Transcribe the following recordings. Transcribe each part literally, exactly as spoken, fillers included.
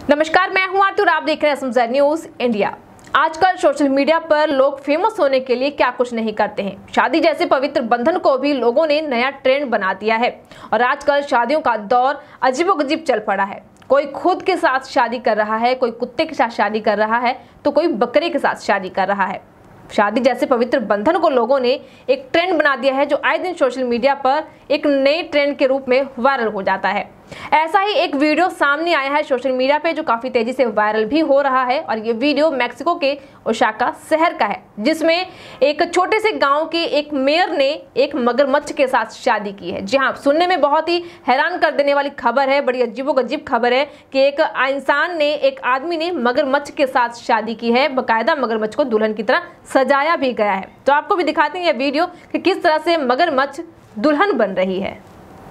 नमस्कार, मैं हूं आरती और आप देख रहे हैं एसएमजेड न्यूज इंडिया। आजकल सोशल मीडिया पर लोग फेमस होने के लिए क्या कुछ नहीं करते हैं। शादी जैसे पवित्र बंधन को भी लोगों ने नया ट्रेंड बना दिया है और आजकल शादियों का दौर अजीबोगरीब चल पड़ा है। कोई खुद के साथ शादी कर रहा है, कोई कुत्ते के साथ शादी कर रहा है, तो कोई बकरे के साथ शादी कर रहा है। शादी जैसे पवित्र बंधन को लोगों ने एक ट्रेंड बना दिया है जो आए दिन सोशल मीडिया पर एक नए ट्रेंड के रूप में वायरल हो जाता है। ऐसा ही एक वीडियो सामने आया है सोशल मीडिया पे जो काफी तेजी से वायरल भी हो रहा है और ये वीडियो मैक्सिको के ओसाका शहर का है, जिसमें एक छोटे से गांव के एक मेयर ने एक मगरमच्छ के साथ शादी की है। जी हाँ, सुनने में बहुत ही हैरान कर देने वाली खबर है, बड़ी अजीबोगरीब खबर है कि एक इंसान ने, एक आदमी ने मगरमच्छ के साथ शादी की है। बाकायदा मगरमच्छ को दुल्हन की तरह सजाया भी गया है। तो आपको भी दिखाते हैं ये वीडियो कि किस तरह से मगरमच्छ दुल्हन बन रही है।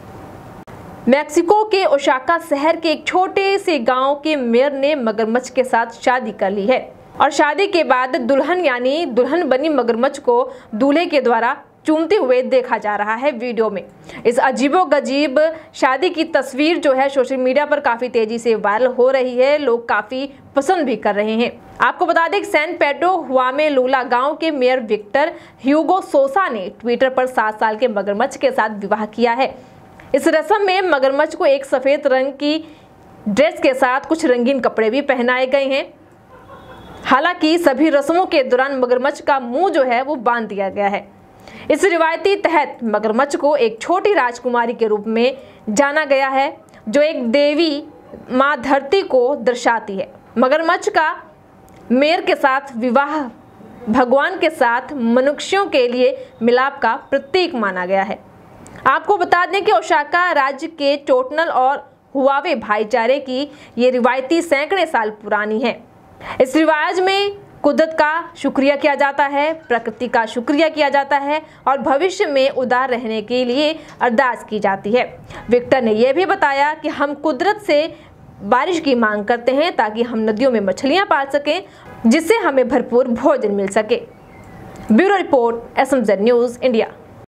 मैक्सिको के ओसाका शहर के एक छोटे से गांव के मेयर ने मगरमच्छ के साथ शादी कर ली है और शादी के बाद दुल्हन यानी दुल्हन बनी मगरमच्छ को दूल्हे के द्वारा चूमते हुए देखा जा रहा है वीडियो में। इस अजीबोगरीब शादी की तस्वीर जो है सोशल मीडिया पर काफी तेजी से वायरल हो रही है, लोग काफी पसंद भी कर रहे हैं। आपको बता दें कि सैन पेड्रो हुआमे लूला गांव के मेयर विक्टर ह्यूगो सोसा ने ट्विटर पर सात साल के मगरमच्छ के साथ विवाह किया है। इस रस्म में मगरमच्छ को एक सफेद रंग की ड्रेस के साथ कुछ रंगीन कपड़े भी पहनाए गए हैं। हालांकि सभी रस्मों के दौरान मगरमच्छ का मुंह जो है वो बांध दिया गया है। इस रिवायती तहत मगरमच्छ को एक छोटी राजकुमारी के रूप में जाना गया है जो एक देवी माँ धरती को दर्शाती है। मगरमच्छ का मेयर के साथ विवाह भगवान के साथ मनुष्यों के लिए मिलाप का प्रतीक माना गया है। आपको बता दें कि ओसाका राज्य के टोटनल और हुआवे भाईचारे की ये रिवायती सैकड़े साल पुरानी है। इस रिवाज में कुदरत का शुक्रिया किया जाता है, प्रकृति का शुक्रिया किया जाता है और भविष्य में उदार रहने के लिए अरदास की जाती है। विक्टर ने यह भी बताया कि हम कुदरत से बारिश की मांग करते हैं ताकि हम नदियों में मछलियां पाल सकें, जिससे हमें भरपूर भोजन मिल सके। Bureau report, SMZ news India.